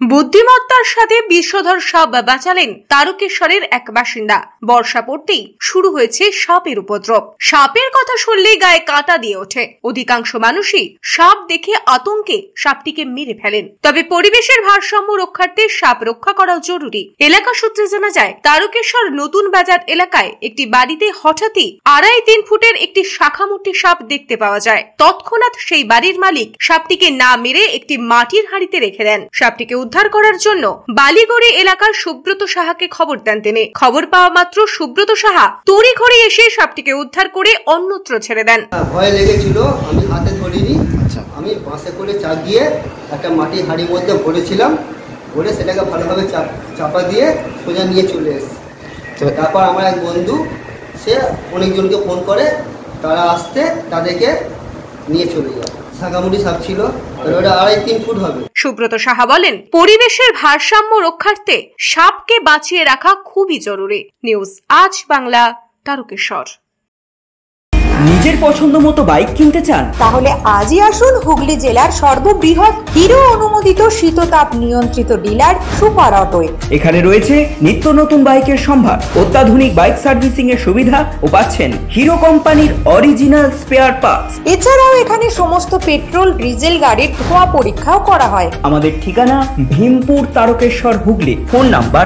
বুদ্ধিমত্তার সাথে বিষধর সাপ বাঁচালেন তারকেশ্বরের এক বাসিন্দা। বর্ষা পড়তেই শুরু হয়েছে সাপের উপদ্রব। সাপের কথা শুনলেই গায়ে কাঁটা দিয়ে ওঠে। অধিকাংশ মানুষই সাপ দেখে আতঙ্কে সাপটিকে মেরে ফেলেন। তবে পরিবেশের ভারসাম্য রক্ষার্থে সাপ রক্ষা করা জরুরি। এলাকা সূত্রে জানা যায়, তারকেশ্বর নতুন বাজার এলাকায় একটি বাড়িতে হঠাৎই 2.5-3 ফুটের একটি শাখামুটি সাপ দেখতে পাওয়া যায়। তৎক্ষণাৎ সেই বাড়ির মালিক সাপটিকে না মেরে একটি মাটির হাঁড়িতে রেখে দেন। সাপটিকে উদ্ধার করার জন্য বালিগড়ি এলাকার সুব্রত সাহাকে খবর দেন তিনি। খবর পাওয়া মাত্র সুব্রত সাহা তড়িঘড়ি এসে সাপটিকে উদ্ধার করে অন্যত্র ছেড়ে দেন। ভয় লেগেছিল, আমি হাতে ধরিনি, আমি বাঁশে করে চাপ দিয়ে একটা মাটির হাঁড়ির মধ্যে ভরেছিলাম, ভরে সেটাকে ভালোভাবে চাপা দিয়ে সোজা নিয়ে চলে এসেছি। তারপর আমার এক বন্ধু সে অনেকজনকে ফোন করে, তারা আসতে তাদেরকে নিয়ে চলে যায়। শাখামুটি সাপ ছিল, ওটা 2.5-3 ফুট হবে। সুব্রত সাহা বলেন, পরিবেশের ভারসাম্য রক্ষার্থে সাপকে বাঁচিয়ে রাখা খুবই জরুরি। নিউজ আজ বাংলা, তারকেশ্বর। নিজের পছন্দ মতো বাইক কিনতে চান? তাহলে আজই আসুন হুগলি জেলার সর্ববৃহৎ হিরো অনুমোদিত শীততাপ নিয়ন্ত্রিত ডিলার সুপার অটোয়। এখানে রয়েছে নিত্য নতুন বাইকের সম্ভার, অত্যাধুনিক বাইক সার্ভিসিং এর সুবিধা ও পাচ্ছেন হিরো কোম্পানির অরিজিনাল স্পেয়ার পার্টস। এছাড়াও এখানে সমস্ত পেট্রোল ডিজেল গাড়ির ধোঁয়া পরীক্ষাও করা হয়। আমাদের ঠিকানা ভীমপুর, তারকেশ্বর, হুগলি। ফোন নাম্বার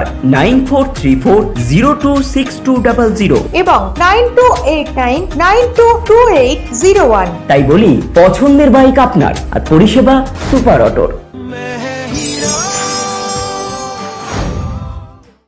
9434026200 এবং 9289922801। তাই বলি, পছন্দের বাইক আপনার আর পরিষেবা সুপার অটোর।